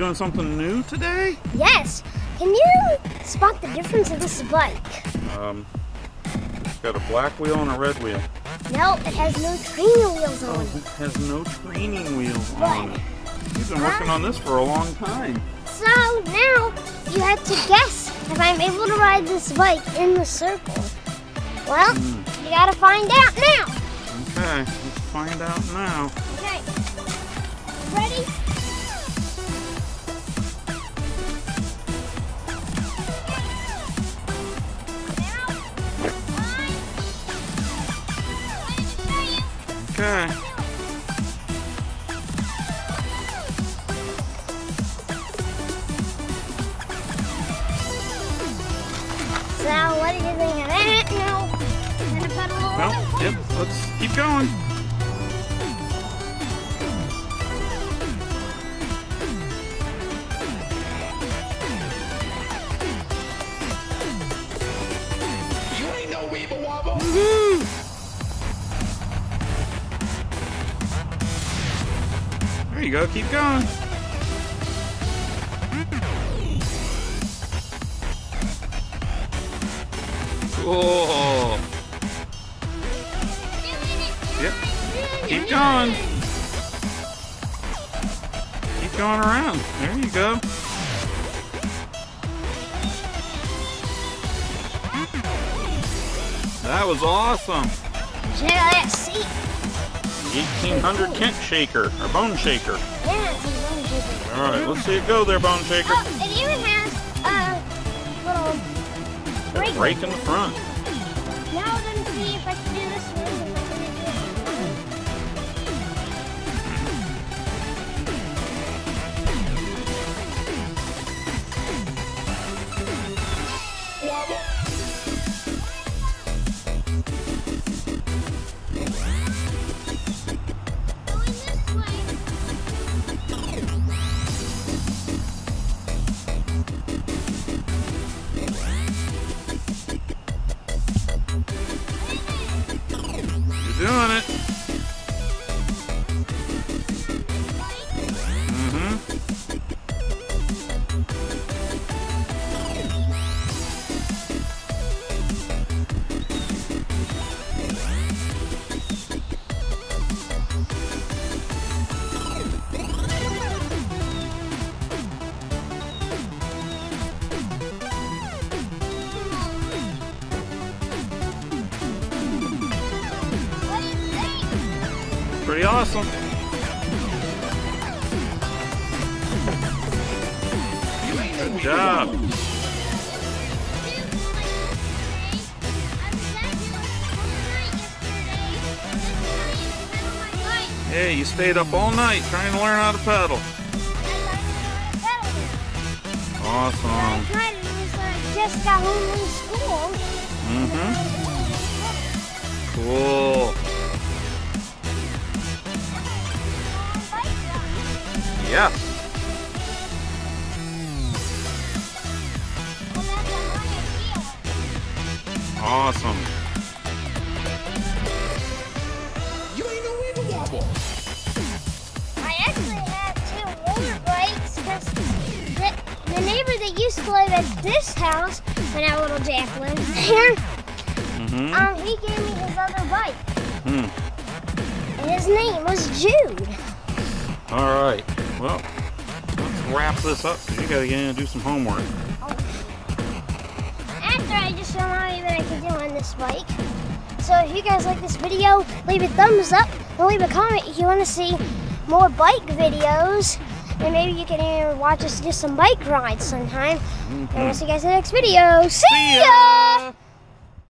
doing something new today? Yes. Can you spot the difference of this bike? It's got a black wheel and a red wheel. No, it has no training wheels on it. It has no training wheels What? on it. You've been working on this for a long time. So now you have to guess if I'm able to ride this bike in the circle. Well, you gotta find out now. Okay, let's find out now. Okay. Ready? Okay. So what do you think of that? No. Gonna pedal a Well, little bit? yep, let's keep going. You ain't no weeble wobble. Woo! There you go, keep going. Cool. Yep. Keep going. Keep going around. There you go. That was awesome. Check out that seat. 1800 Kent shaker, or bone shaker. Yeah, it's a bone shaker. All right, let's see it go there, bone shaker. Oh, it even has a little brake. Brake in the front. Now then, see if I can do this one. You're doing it. Pretty awesome. Good job. Hey, you stayed up all night trying to learn how to pedal. Awesome. I tried it was I just got home from school. Cool. Yeah. Awesome. You ain't no weeble wobble. I actually have two roller bikes because the neighbor that used to live at this house when that little Jack lived there, he gave me his other bike. And his name was Jude. All right. Well, let's wrap this up because you got to get in and do some homework. After I just showed you what I could do on this bike. So if you guys like this video, leave a thumbs up and leave a comment if you want to see more bike videos. And maybe you can even watch us do some bike rides sometime. And we'll see you guys in the next video. See ya!